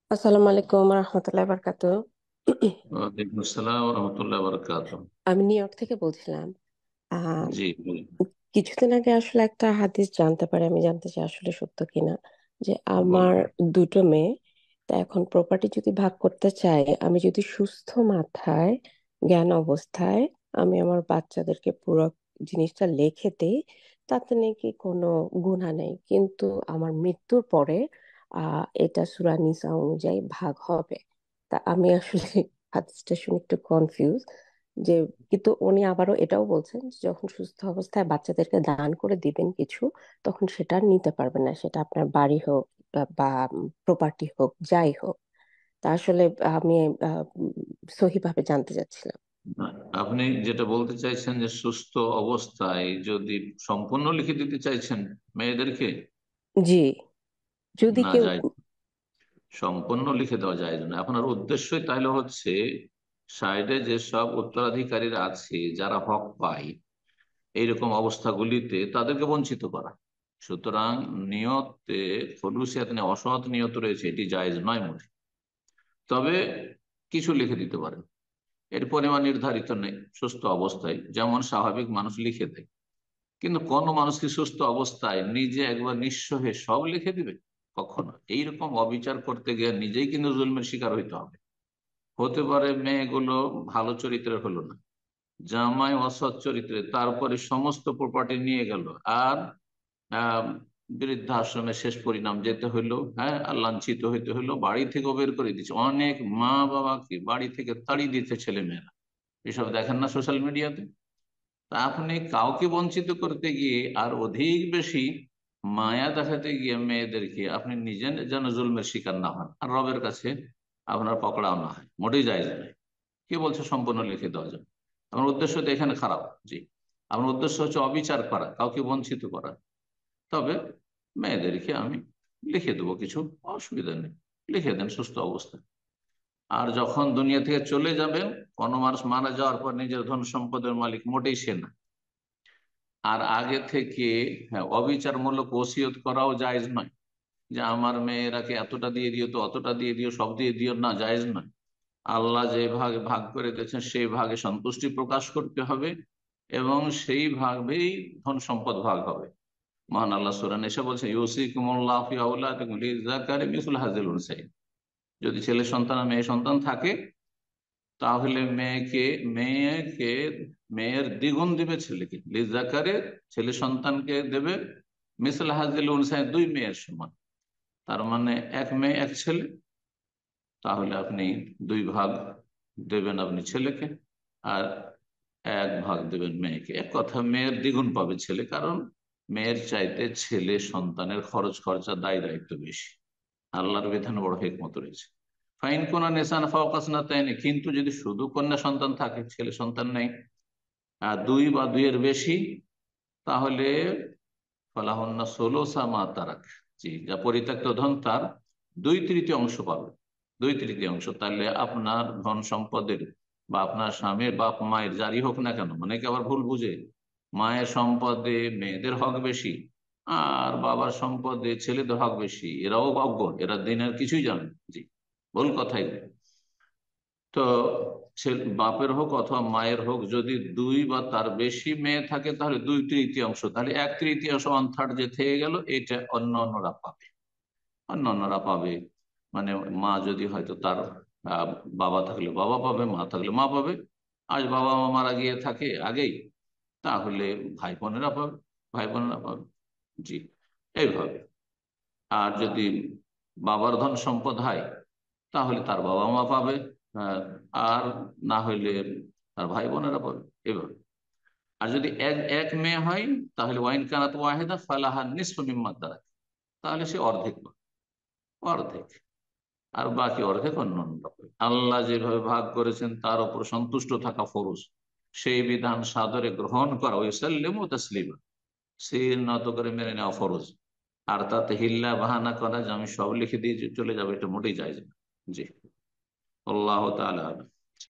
আসসালামু আলাইকুম রহমতুল্লাহ বারকাত। ওয়ালাইকুম আসসালাম রহমতুল্লাহ বরকাত। আমি নিউ ইয়র্ক থেকে বলছিলাম। আহ জি বলুন। কিছুদিন আগে আসলে একটা হাদিস জানতে পারি, আমি জানতে চাই আসলে সত্য কিনা। যে আমার বলুন। দুটো মেয়ে, তা এখন প্রপার্টি যদি ভাগ করতে চাই, আমি যদি সুস্থ মাথায়, জ্ঞান অবস্থায় আমি আমার বাচ্চাদেরকে পুরো জিনিসটা লিখে দেই, তাতে নাকি কোনো গুনাহ নেই, কিন্তু আমার মৃত্যুর পরে এটা সূরা নিসা অনুযায়ী ভাগ হবে। তা আমি আসলে হাদিসটা শুনে একটু কনফিউজ। যে কিন্তু উনি আবারও এটাও বলছেন যে যখন সুস্থ অবস্থায় বাচ্চাদেরকে দান করে দিবেন কিছু, তখন সেটা আর নিতে পারবেন না, সেটা আপনার বাড়ি হোক বা প্রপার্টি হোক, যাই হোক। তা আসলে আমি সহিভাবে জানতে চাচ্ছিলাম। না, আপনি যেটা বলতে চাইছেন যে সুস্থ অবস্থায় যদি সম্পূর্ণ লিখে দিতে চাইছেন মেয়েদেরকে, জি, যদি না কেউ। যায়, সম্পূর্ণ লিখে দেওয়া যায় না। আপনার উদ্দেশ্যই তাহলে হচ্ছে সাইডে যেসব উত্তরাধিকারীরা আছে যারা হক পায় এইরকম অবস্থাগুলিতে তাদেরকে বঞ্চিত করা। সুতরাং নিয়তে খলুসিয়াত নেই, অসৎ নিয়ত রয়েছে, এটি জায়েজ নয় মোটে। তবে কিছু লিখে দিতে পারেন, এর পরিমাণ নির্ধারিত নেই। সুস্থ অবস্থায় যেমন স্বাভাবিক মানুষ লিখে দেয়, কিন্তু কোন মানুষ কি সুস্থ অবস্থায় নিজে একবার নিঃস্ব হয়ে সব লিখে দিবে? কখনো। এইরকম অবিচার করতে গিয়ে নিজেই কিন্তু জুলমের শিকার হইতে হবে। হতে পারে মেয়েগুলো ভালো চরিত্রের হলো না, জামাই অসৎ চরিত্রে, তারপরে সমস্ত প্রপার্টি নিয়ে গেল, আর আহ বৃদ্ধাশ্রমে শেষ পরিণাম যেতে হইলো, হ্যাঁ, আর লাঞ্ছিত হইতে হইলো, বাড়ি থেকেও বের করে দিচ্ছে, অনেক মা বাবাকে বাড়ি থেকে তাড়িয়ে দিচ্ছে ছেলে মেয়েরা। এসব দেখেন না সোশ্যাল মিডিয়াতে? তা আপনি কাউকে বঞ্চিত করতে গিয়ে আর অধিক বেশি মায়া দেখাতে গিয়ে মেয়েদেরকে আপনি নিজে যেন জুলমের শিকার না হন, আর রবের কাছে আপনার পকড়াও না হয়, মোটেই যায় না। কে বলছে সম্পূর্ণ লিখে দেওয়া যাবে? আমার উদ্দেশ্য তো এখানে খারাপ। জি, আমার উদ্দেশ্য হচ্ছে অবিচার করা, কাউকে বঞ্চিত করা। তবে মেয়েদেরকে আমি লিখে দেবো কিছু, অসুবিধা নেই, লিখে দেন সুস্থ অবস্থায়। আর যখন দুনিয়া থেকে চলে যাবেন, কোনো মানুষ মারা যাওয়ার পর নিজের ধন সম্পদের মালিক মোটেই সে না। আর আগে থেকে, হ্যাঁ, অবিচারমূলক ওসিয়ত করাও জায়েজ নয়, যে আমার মেয়েরাকে এতটা দিয়ে দিও, তো অতটা দিয়ে দিও, সব দিয়ে দিও, না, জায়েজ নয়। আল্লাহ যে ভাগে ভাগ করে দিয়েছেন সেই ভাগে সন্তুষ্টি প্রকাশ করতে হবে, এবং সেই ভাবেই ধন সম্পদ ভাগ হবে। মহান আল্লাহ সূরা নিসা বলছে, ইউসিকুমুল্লাহু ফি আওলাদিকুম লিযাকারি মিসলু হাযিল উনসায়াইন। যদি ছেলে সন্তান আর মেয়ে সন্তান থাকে, তাহলে মেয়েকে মেয়েকে মেয়ের দ্বিগুণ দিবে ছেলেকে, লিজাকারে ছেলে সন্তানকে দেবে মিসল হাজিল উনসাই, দুই মেয়ের সমান। তার মানে এক মেয়ে এক ছেলে, তাহলে আপনি দুই ভাগ দেবেন আপনি ছেলেকে, আর এক ভাগ দেবেন মেয়েকে। এক কথা, মেয়ের দ্বিগুণ পাবে ছেলে, কারণ মেয়ের চাইতে ছেলে সন্তানের খরচ খরচা দায় দায়িত্ব বেশি। আল্লাহর বিধানে বড় হিকমত রয়েছে। ফাইন কোনা নেশান ফাওকাসনা তাই নেই, কিন্তু যদি শুধু কন্যা সন্তান থাকে, ছেলে সন্তান নেই, দুই বা দুইয়ের বেশি, তাহলে ফালাহন্না ষোলোসা মা তারাক। জি, যা পরিত্যক্ত ধন তার দুই তৃতীয় অংশ পাবে। দুই তৃতীয় অংশ, তাহলে আপনার ধন সম্পদের বা আপনার স্বামীর বাপ মায়ের যারই হোক না কেন, অনেকে আবার ভুল বুঝে, মায়ের সম্পদে মেয়েদের হক বেশি আর বাবার সম্পদে ছেলেদের হক বেশি, এরাও অজ্ঞ, এরা দিনের কিছুই জানে না। জি, ভুল কথাই। তো বাপের হোক অথবা মায়ের হোক, যদি দুই বা তার বেশি মেয়ে থাকে, তাহলে দুই তৃতীয়াংশ, তাহলে এক তৃতীয়াংশ, ওয়ান থার্ড যে থেকে গেল, এটা অন্য অন্যরা পাবে। অন্য অন্যরা পাবে মানে, মা যদি হয়তো তার আহ, বাবা থাকলে বাবা পাবে, মা থাকলে মা পাবে। আজ বাবা মা মারা গিয়ে থাকে আগেই, তাহলে ভাই বোনেরা পাবে, ভাই বোনেরা পাবে। জি, এইভাবে। আর যদি বাবার ধন সম্পদ হয়, তাহলে তার বাবা মা পাবে, আহ, আর না হইলে তার ভাই বোনেরা পাবে, এভাবে। আর যদি এক এক মেয়ে হয়, তাহলে ওয়াইন কানাত ওয়াহেদা ফালাহা নিসফু মিম্মা তারাক, তাহলে সে অর্ধেক পাবে, অর্ধেক। আর বাকি অর্ধেক অন্য অন্য পাবে। আল্লাহ যেভাবে ভাগ করেছেন তার উপর সন্তুষ্ট থাকা ফরজ, সেই বিধান সাদরে গ্রহণ করা, ওয়াসাল্লিমু তাসলিমা, সির নত করে মেনে নেওয়া ফরজ। আর তাতে হিল্লা বাহানা করা যে আমি সব লিখে দিয়ে চলে যাবো, এটা মোটেই যায় না। জি, আল্লাহ তাআলা আলাম।